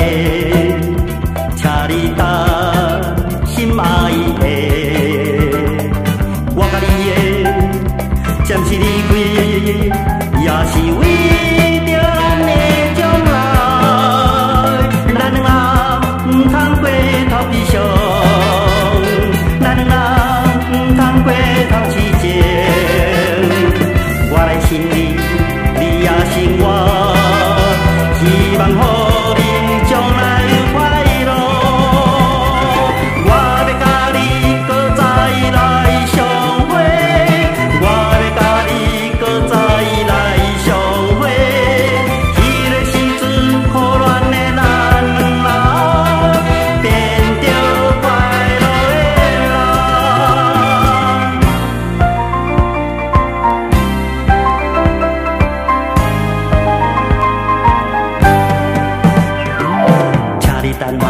请你担心爱的，我甲你的，暂时离开，也是为着咱的将来。咱两人唔通过头悲伤，咱两人唔通过头痴情。我来信你，你也信我，希望予恁将来快乐。我要甲你搁再来相会，我要甲你搁再来相会。迄个时阵，可怜的咱两人变着快乐的人。请你等我